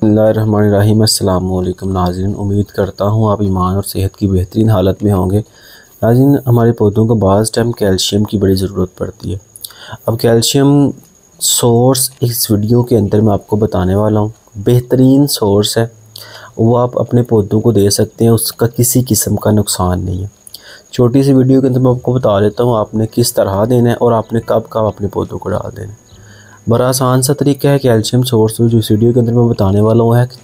बिस्मिल्लाहिर्रहमानिर्रहीम। अस्सलाम वालेकुम नाज़रीन, उम्मीद करता हूँ आप ईमान और सेहत की बेहतरीन हालत में होंगे। नाज़रीन, हमारे पौधों को बाज़ टाइम कैल्शियम की बड़ी ज़रूरत पड़ती है। अब कैल्शियम सोर्स इस वीडियो के अंदर मैं आपको बताने वाला हूँ। बेहतरीन सोर्स है, वो आप अपने पौधों को दे सकते हैं, उसका किसी किस्म का नुकसान नहीं है। छोटी सी वीडियो के अंदर मैं आपको बता देता हूँ आपने किस तरह देना है और आपने कब कब अपने पौधों को डाल देना है। बड़ा आसान सा तरीका है कैल्शियम सोर्स जो इस वीडियो के अंदर मैं बताने वाला हूँ है कि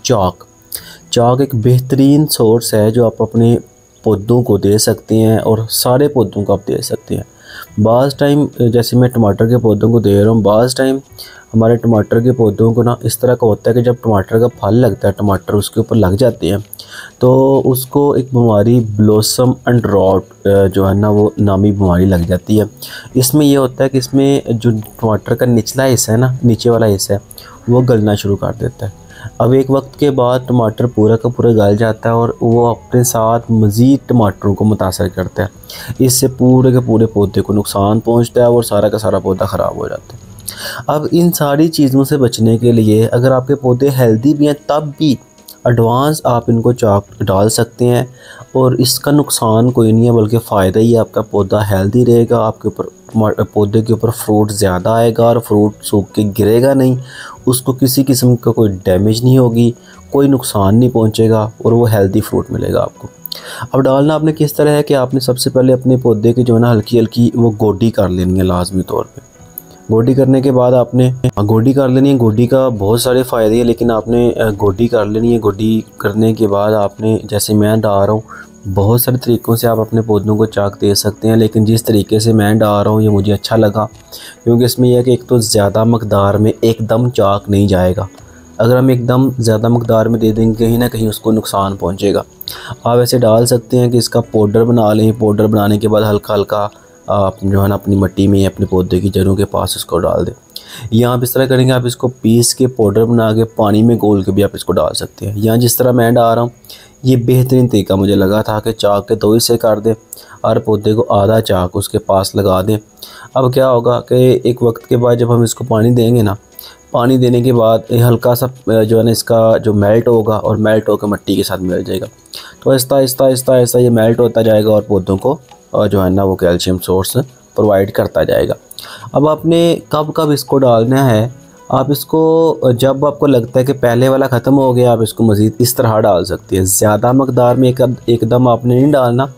चाक एक बेहतरीन सोर्स है जो आप अपने पौधों को दे सकते हैं और सारे पौधों को आप दे सकते हैं। बाज़ टाइम जैसे मैं टमाटर के पौधों को दे रहा हूँ, बाज़ टाइम हमारे टमाटर के पौधों को ना इस तरह का होता है कि जब टमाटर का फल लगता है, टमाटर उसके ऊपर लग जाते हैं, तो उसको एक बीमारी ब्लॉसम एंड रॉट जो है ना वो नामी बीमारी लग जाती है। इसमें यह होता है कि इसमें जो टमाटर का निचला हिस्सा है ना, नीचे वाला हिस्सा है, वो गलना शुरू कर देता है। अब एक वक्त के बाद टमाटर पूरा का पूरा गल जाता है और वो अपने साथ मज़ीद टमाटरों को मुतासर करता है। इससे पूरे के पूरे पौधे को नुकसान पहुंचता है और सारा का सारा पौधा ख़राब हो जाता है। अब इन सारी चीज़ों से बचने के लिए अगर आपके पौधे हेल्दी भी हैं तब भी एडवांस आप इनको चाक डाल सकते हैं और इसका नुकसान कोई नहीं है बल्कि फ़ायदा ही है। आपका पौधा हेल्दी रहेगा, आपके ऊपर पौधे के ऊपर फ्रूट ज़्यादा आएगा और फ्रूट सूख के गिरेगा नहीं, उसको किसी किस्म का कोई डैमेज नहीं होगी, कोई नुकसान नहीं पहुंचेगा और वो हेल्दी फ्रूट मिलेगा आपको। अब डालना आपने किस तरह है कि आपने सबसे पहले अपने पौधे की जो है ना हल्की हल्की वो गोडी कर लेनी है लाजमी तौर पर। गोडी करने के बाद आपने गोडी कर लेनी है। गोडी का बहुत सारे फ़ायदे हैं लेकिन आपने गोडी कर लेनी है। गोडी करने के बाद आपने, जैसे मैं डाल रहा हूँ, बहुत सारे तरीक़ों से आप अपने पौधों को चाक दे सकते हैं, लेकिन जिस तरीके से मैं डाल रहा हूँ ये मुझे अच्छा लगा क्योंकि इसमें यह है कि एक तो ज़्यादा मकदार में एकदम चाक नहीं जाएगा। अगर हम एकदम ज़्यादा मकदार में दे देंगे कहीं ना कहीं उसको नुकसान पहुँचेगा। आप ऐसे डाल सकते हैं कि इसका पाउडर बना लें। पाउडर बनाने के बाद हल्का हल्का आप जो है ना अपनी मिट्टी में अपने पौधे की जड़ों के पास इसको डाल दें। या आप इस तरह करेंगे, आप इसको पीस के पाउडर बना के पानी में घोल के भी आप इसको डाल सकते हैं। या जिस तरह मैं डाल रहा हूँ ये बेहतरीन तरीका मुझे लगा था कि चाक के 2 हिस्से कर दें और पौधे को आधा चाक उसके पास लगा दें। अब क्या होगा कि एक वक्त के बाद जब हम इसको पानी देंगे ना, पानी देने के बाद हल्का सा जो है ना इसका जो मेल्ट होगा और मेल्ट होकर मिट्टी के साथ मिल जाएगा, तो आहिस्ता आहिस्ता आहिस्ता आहिस्ता ये मेल्ट होता जाएगा और पौधों को जो है ना वो कैल्शियम सोर्स प्रोवाइड करता जाएगा। अब आपने कब कब इसको डालना है, आप इसको जब आपको लगता है कि पहले वाला ख़त्म हो गया आप इसको मज़ीद इस तरह डाल सकते हैं। ज़्यादा मकदार में एकदम आपने नहीं डालना।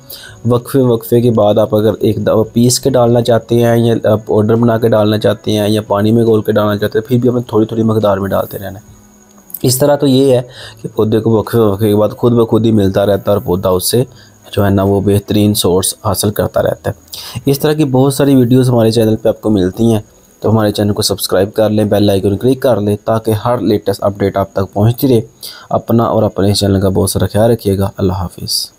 वक्फे के बाद आप अगर एक पीस के डालना चाहते हैं या पाउडर बना के डालना चाहते हैं या पानी में घोल के डालना चाहते हैं, फिर भी हमें थोड़ी थोड़ी मकदार में डालते रहना है। इस तरह तो ये है कि पौधे को वक्फे के बाद खुद ब खुद ही मिलता रहता है और पौधा उससे जो है ना वो बेहतरीन सोर्स हासिल करता रहता है। इस तरह की बहुत सारी वीडियोस हमारे चैनल पे आपको मिलती हैं, तो हमारे चैनल को सब्सक्राइब कर लें, बेल आइकन क्लिक कर लें ताकि हर लेटेस्ट अपडेट आप तक पहुंचती रहे। अपना और अपने चैनल का बहुत सारा ख्याल रखिएगा। अल्लाह हाफिज़।